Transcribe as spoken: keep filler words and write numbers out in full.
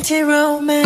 ที่เราไม่